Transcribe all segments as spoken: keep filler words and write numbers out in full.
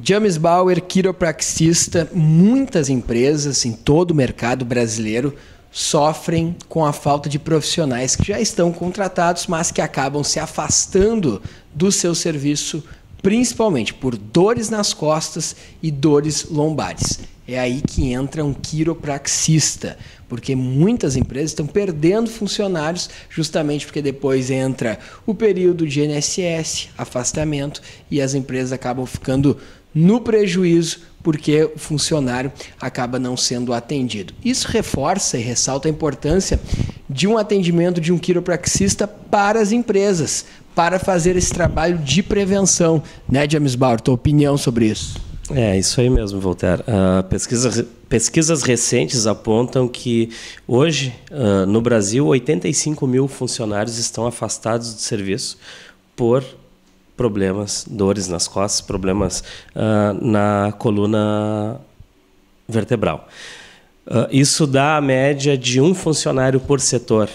James Bauer, quiropraxista. Muitas empresas em todo o mercado brasileiro sofrem com a falta de profissionais que já estão contratados, mas que acabam se afastando do seu serviço, principalmente por dores nas costas e dores lombares. É aí que entra um quiropraxista, porque muitas empresas estão perdendo funcionários justamente porque depois entra o período de I N S S, afastamento, e as empresas acabam ficando no prejuízo porque o funcionário acaba não sendo atendido. Isso reforça e ressalta a importância de um atendimento de um quiropraxista para as empresas, para fazer esse trabalho de prevenção. Né, James Bauer? Tua opinião sobre isso? É, isso aí mesmo, Voltaire. Uh, pesquisa, pesquisas recentes apontam que hoje, uh, no Brasil, oitenta e cinco mil funcionários estão afastados do serviço por problemas, dores nas costas, problemas uh, na coluna vertebral. Uh, isso dá a média de um funcionário por setor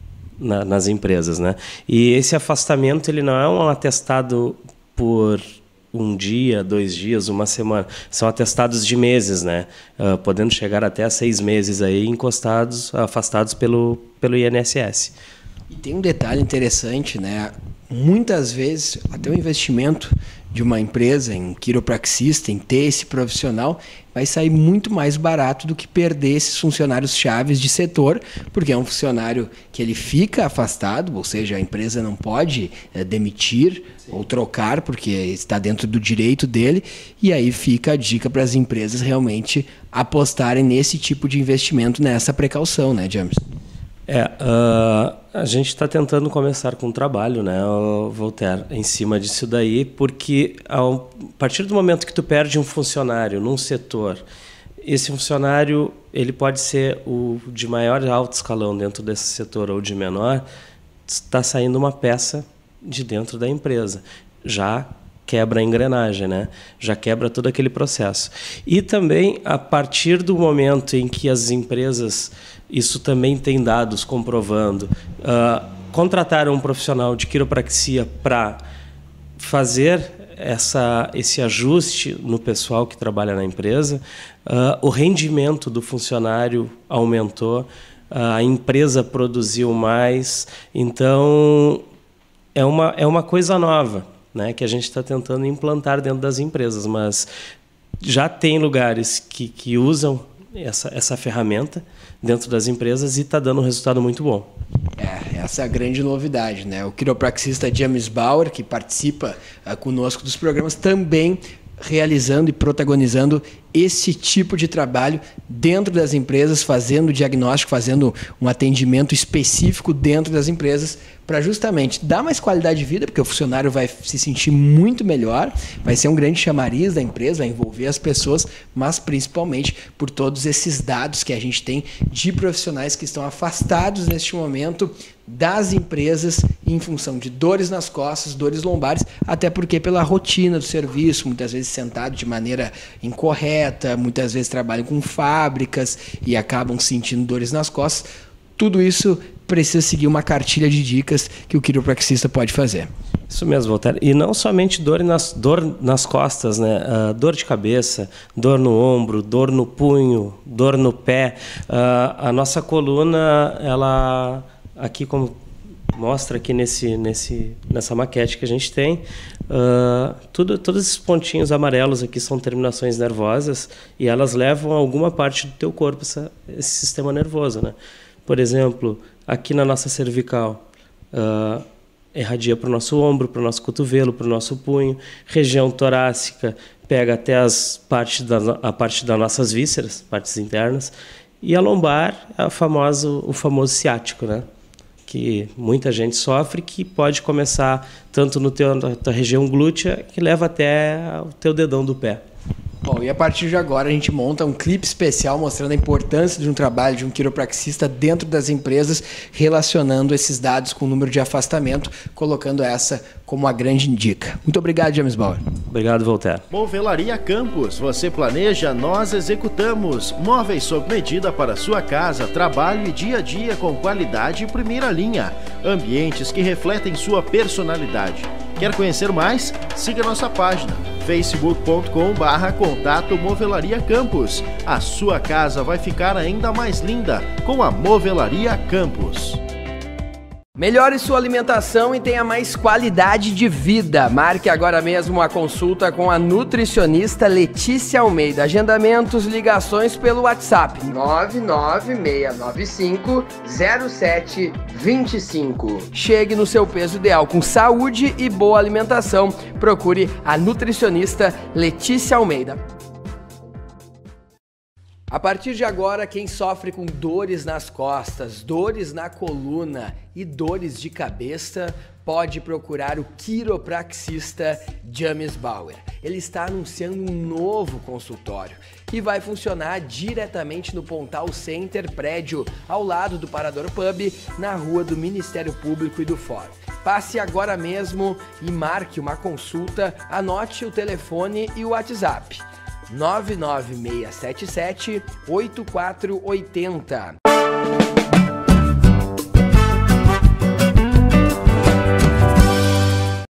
na, nas empresas, né? E esse afastamento ele não é um atestado por um dia, dois dias, uma semana. São atestados de meses, né? Uh, podendo chegar até a seis meses aí encostados, afastados pelo, pelo I N S S. E tem um detalhe interessante, né? Muitas vezes, até o investimento de uma empresa em um quiropraxista, em ter esse profissional, vai sair muito mais barato do que perder esses funcionários chaves de setor, porque é um funcionário que ele fica afastado, ou seja, a empresa não pode é, demitir Sim. ou trocar, porque está dentro do direito dele, e aí fica a dica para as empresas realmente apostarem nesse tipo de investimento, nessa precaução, né, James? É, uh, a gente está tentando começar com um trabalho, né, Voltaire, em cima disso daí, porque ao, a partir do momento que tu perde um funcionário num setor, esse funcionário ele pode ser o de maior alto escalão dentro desse setor ou de menor, está saindo uma peça de dentro da empresa, já quebra a engrenagem, né? Já quebra todo aquele processo. E também, a partir do momento em que as empresas, isso também tem dados comprovando, uh, contrataram um profissional de quiropraxia para fazer essa, esse ajuste no pessoal que trabalha na empresa, uh, o rendimento do funcionário aumentou, uh, a empresa produziu mais, então é uma, é uma coisa nova, né, que a gente está tentando implantar dentro das empresas, mas já tem lugares que, que usam essa, essa ferramenta dentro das empresas e está dando um resultado muito bom. É, essa é a grande novidade, né? O quiropraxista James Bauer, que participa uh, conosco dos programas, também realizando e protagonizando esse tipo de trabalho dentro das empresas, fazendo diagnóstico, fazendo um atendimento específico dentro das empresas para justamente dar mais qualidade de vida, porque o funcionário vai se sentir muito melhor, vai ser um grande chamariz da empresa, vai envolver as pessoas, mas principalmente por todos esses dados que a gente tem de profissionais que estão afastados neste momento das empresas em função de dores nas costas, dores lombares, até porque pela rotina do serviço, muitas vezes sentado de maneira incorreta, muitas vezes trabalham com fábricas e acabam sentindo dores nas costas. Tudo isso precisa seguir uma cartilha de dicas que o quiropraxista pode fazer. Isso mesmo, Voltaire. E não somente dor nas, dor nas costas, né? Uh, dor de cabeça, dor no ombro, dor no punho, dor no pé. Uh, a nossa coluna, ela aqui como mostra aqui nesse, nesse, nessa maquete que a gente tem, uh, tudo, todos esses pontinhos amarelos aqui são terminações nervosas e elas levam a alguma parte do teu corpo, essa, esse sistema nervoso, né? Por exemplo, aqui na nossa cervical, uh, irradia para o nosso ombro, para o nosso cotovelo, para o nosso punho, região torácica, pega até as partes da, a parte das nossas vísceras, partes internas, e a lombar é a famoso, o famoso ciático, né? Que muita gente sofre, que pode começar tanto no teu, na tua região glútea, que leva até o teu dedão do pé. Bom, e a partir de agora a gente monta um clipe especial mostrando a importância de um trabalho de um quiropraxista dentro das empresas, relacionando esses dados com o número de afastamento, colocando essa como a grande dica. Muito obrigado, James Bauer. Obrigado, Voltaire. Movelaria Campos, você planeja, nós executamos. Móveis sob medida para sua casa, trabalho e dia a dia com qualidade e primeira linha. Ambientes que refletem sua personalidade. Quer conhecer mais? Siga nossa página facebook ponto com barra contato Movelaria Campos. A sua casa vai ficar ainda mais linda com a Movelaria Campos. Melhore sua alimentação e tenha mais qualidade de vida. Marque agora mesmo uma consulta com a nutricionista Letícia Almeida. Agendamentos, ligações pelo WhatsApp nove nove seis nove cinco zero sete dois cinco. Chegue no seu peso ideal com saúde e boa alimentação. Procure a nutricionista Letícia Almeida. A partir de agora, quem sofre com dores nas costas, dores na coluna e dores de cabeça, pode procurar o quiropraxista James Bauer. Ele está anunciando um novo consultório e vai funcionar diretamente no Pontal Center, prédio ao lado do Parador Pub, na rua do Ministério Público e do Fórum. Passe agora mesmo e marque uma consulta, anote o telefone e o WhatsApp. nove nove seis sete sete oito quatro oito zero.